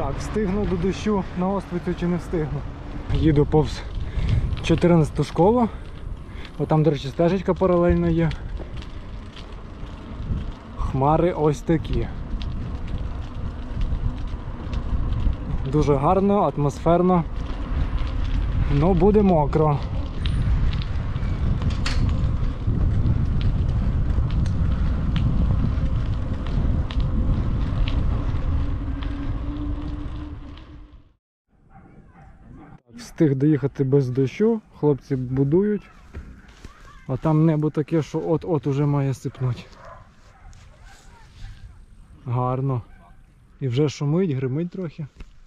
Так, встигну до дощу на Оствицю чи не встигну? Їду повз 14-ту школу. Отам, до речі, стежечка паралельно є. Хмари ось такі. Дуже гарно, атмосферно. Ну, буде мокро. Встиг доїхати без дощу, хлопці будують, а там небо таке, що от-от уже має сипнути. Гарно. І вже шумить, гримить трохи.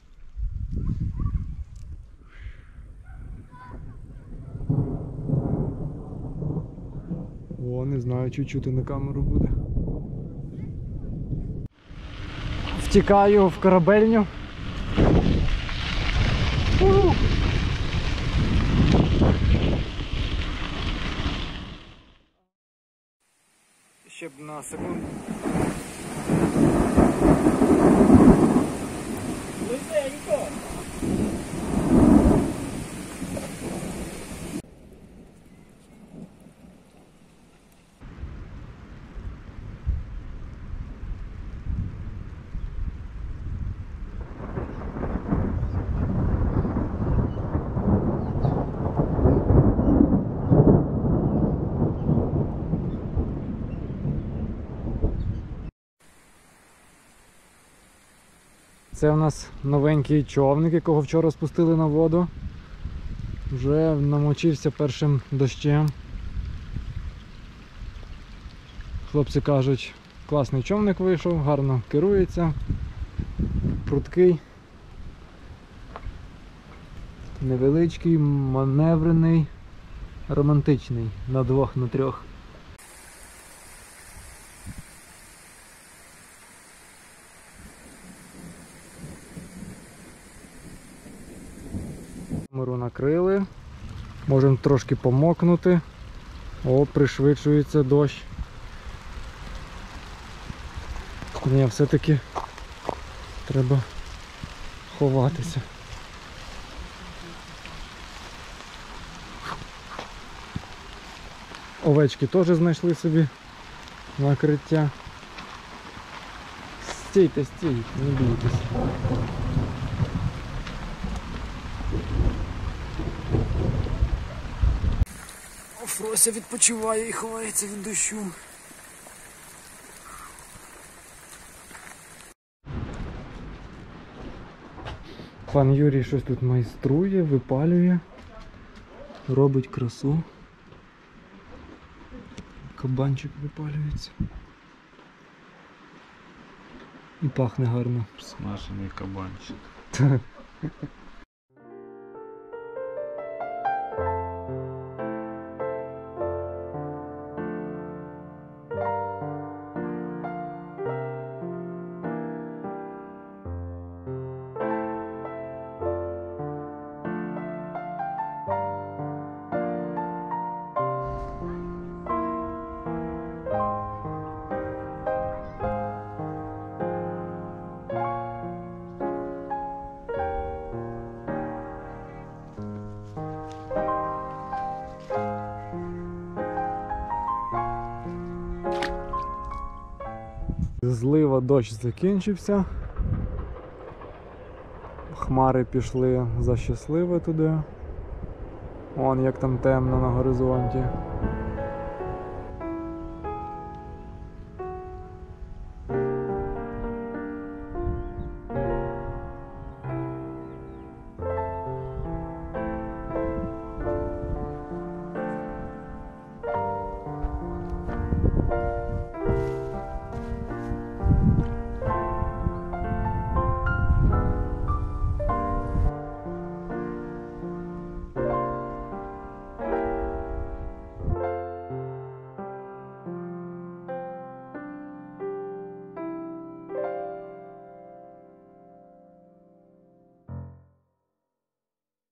О, не знаю, чи чути на камеру буде. Втікаю в корабельню. Ще б на секунду. Лисенько! Це у нас новенький човник, якого вчора спустили на воду. Вже намочився першим дощем. Хлопці кажуть, класний човник вийшов, гарно керується, пруткий, невеличкий, маневрений, романтичний на двох, на трьох. Камеру накрили, можемо трошки помокнути. О, пришвидшується дощ. Ні, все-таки треба ховатися. Овечки теж знайшли собі накриття. Стійте, стійте, не бійтесь. Фрося відпочиває і ховається від дощу. Пан Юрій щось тут майструє, випалює, робить красу. Кабанчик випалюється. І пахне гарно. Смажений кабанчик. Так. Злива, дощ закінчився. Хмари пішли за щасливе туди. Вон як там темно на горизонті.